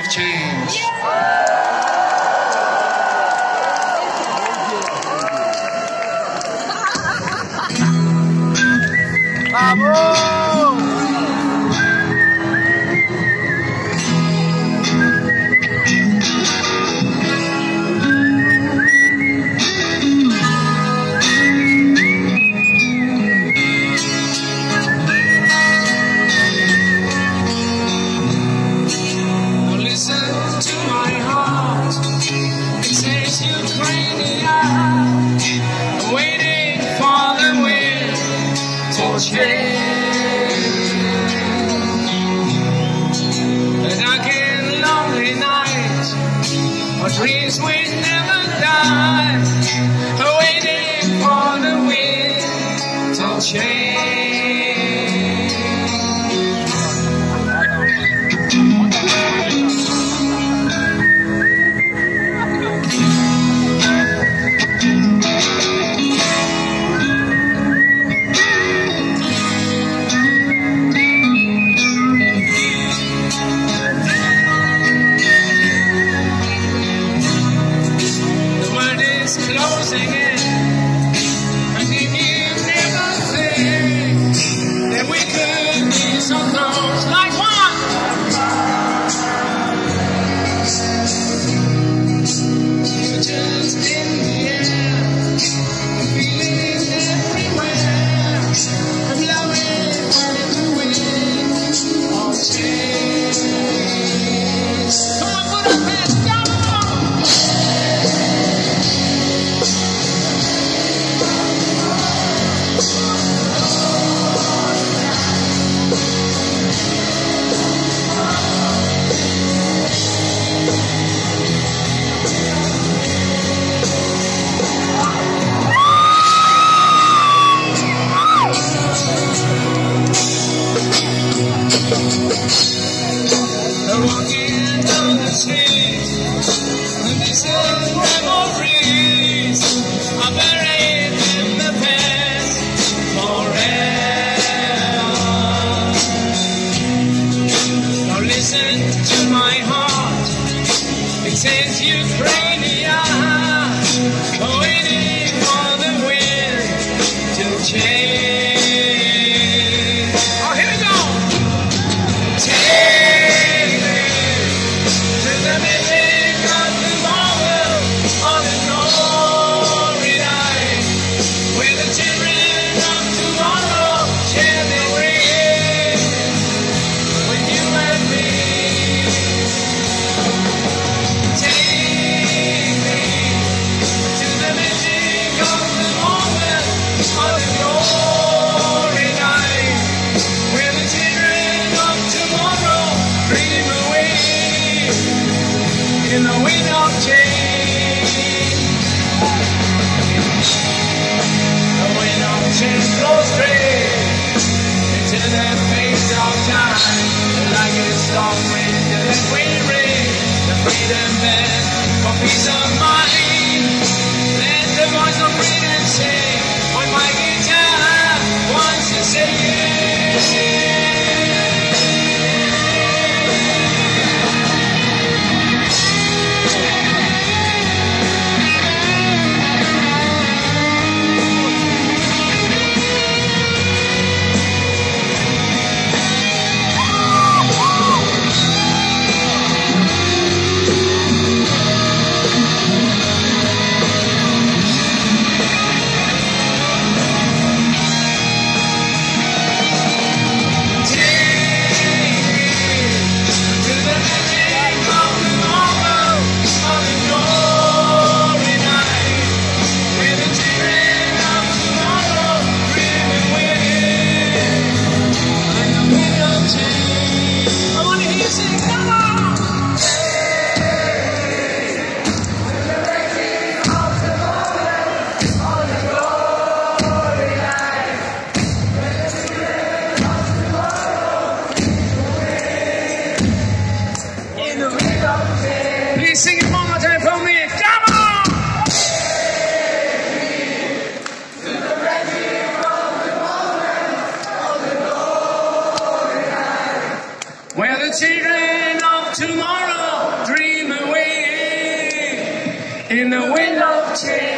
change. Dreams will never die, waiting for the wind to change. Closing in, and if you never think that we could be so close, like what? You're just in the air, feeling everywhere, blowing on the wind of change. Come on, put up hands, go! Walking down the street, and these memories are buried in the past forever. Now listen to my heart, it says Ukrainian, waiting for the wind to change. Oh, here we go! In the wind of change, the wind of change blows straight into the face of time, like a storm wind that we rain, the freedom band for peace of mind. Let the voice of freedom sing on my guitar once to say yes. Please sing it one more time for me. Come on! To the rising of the moment of the glory light, where the children of tomorrow in the wind of change.